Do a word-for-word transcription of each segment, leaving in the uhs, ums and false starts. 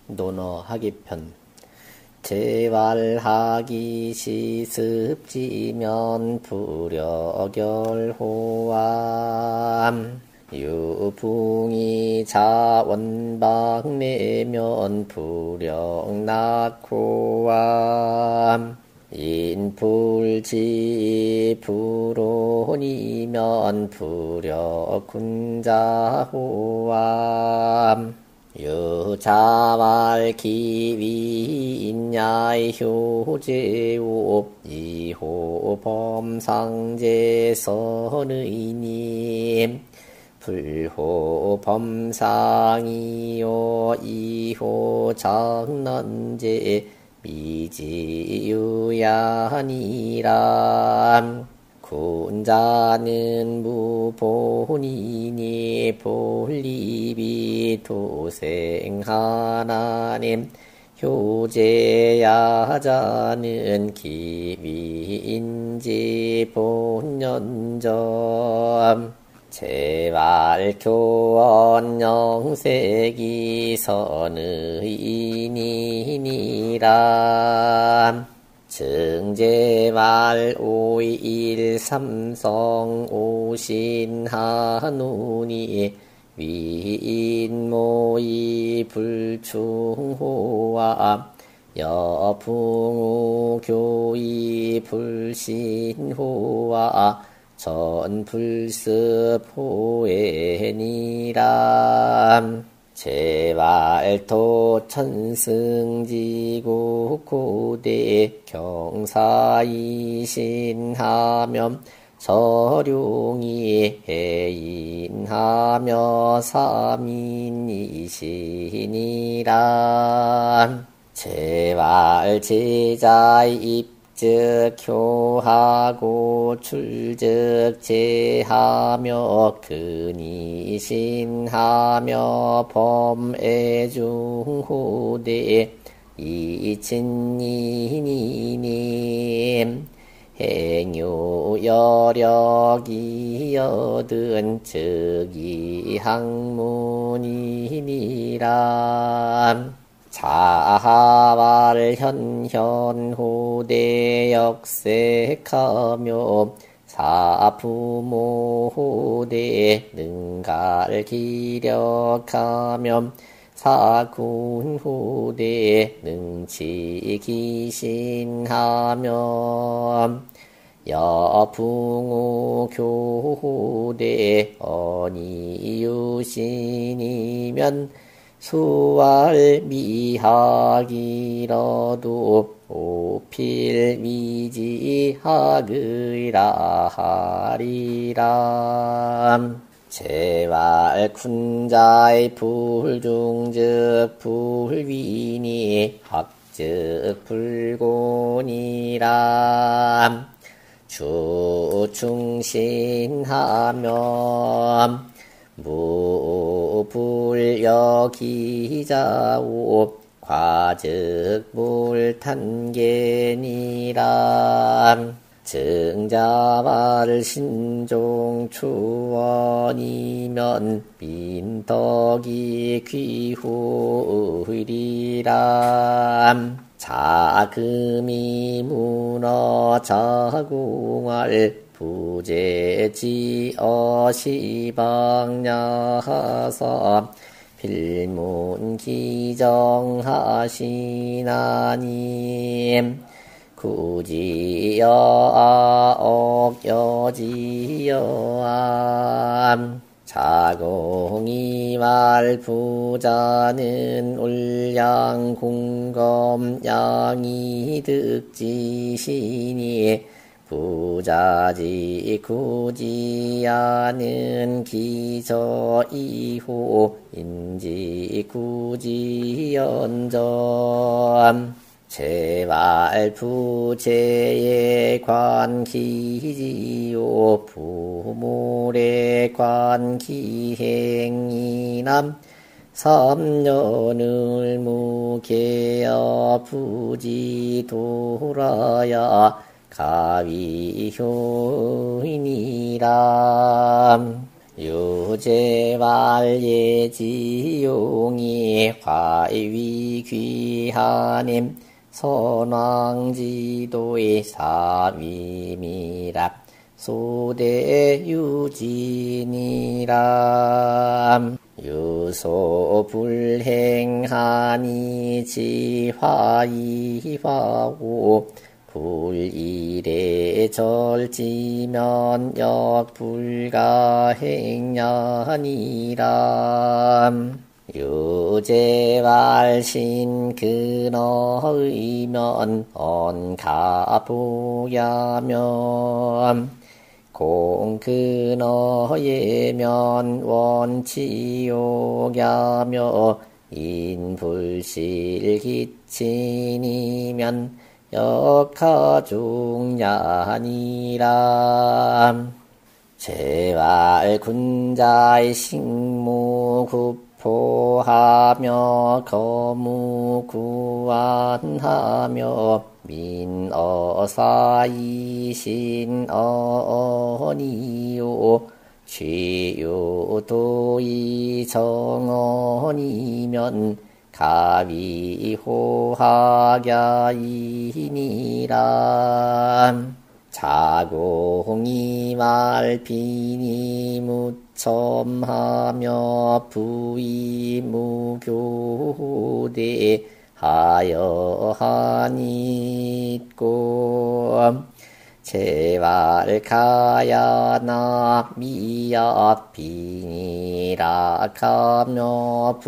논어하기편. 재활하기 시습지면 불여결호암. 유붕이 자원박내면 불영낙호암. 인불지 불온이면 불여군자호암. 유자왈 기위인야의 효제오 이호 범상제선의님. 불호 범상이요 이호 장난제 미지유야니라. 군자는 무본이니 볼리비 도생하나님. 효제야자는 기위인지 본연점. 재활교원 영세기 선의인이니라. 증제말 오이일 삼성 오신하누니 위인모이 불충호와 여풍우 교이 불신호와 전불습호에니라. 재발토 천승지구 고대 경사이신하며 서룡이 해인하며 삼인이시니라. 재발 제자입 즉효하고 출즉 제하며 근이신하며 범애중호대 이친이님. 행유여력이 여든 즉이학문이니라. 자하발 현현호대 역색하며 사부모호대 능갈기력하며 사군호대 능치기신하며 여풍우 교호대 언이유신이면 수활 미학이라도 오필미지학의라 하리라. 재활 군자의 불중즉 불위니 학즉 불곤이라. 주충신하며 무불여기자오 과즉불탄계니라. 증자발 신종추원이면 민덕이 귀후의리라. 자금이 문어 자궁알 부재지어 시방야하사 필문기정하시나님. 구지여아옥여지여암. 자공이말 부자는 울양공검 양이득지시니 부자지 구지야는 기저이호 인지 구지연점. 재발 부재의 관기지요 부모의 관기행이남. 삼년을 무게여 부지돌아야 가위효이니라. 유제왈예지용이 화위귀하님 선왕지도의 사위미랍 소대유진이람 유소불행하니 지화이화고 불일에 절지면 역불가행냐니람 유제왈신 근어의면 언가보야면 공근어예면 원치욕야며 인불실기친이면 역하중야니람 제왈군자의 식무구포하며 거무구안하며 민어사이신어니요 취유도이 정언이면 가위호학야이니람 자공이 말비니 무첨하며 부이무교대 하여하니 있고 제왈가야나 미약비니락하며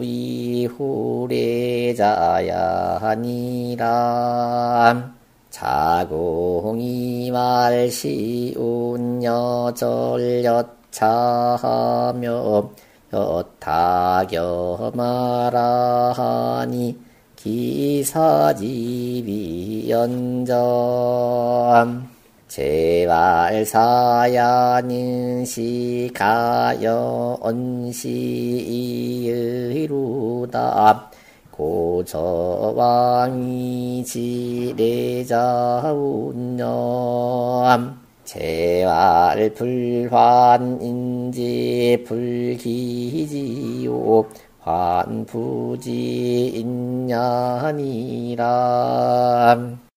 부이후레자야니라 자공이 말시운여절여차하며 여타겨마라하니 기사지비연점 제왈사야닌시가여언시이의루다 고저왕이 지레자운념 제왈불환인지 불기지요 환부지인냐니라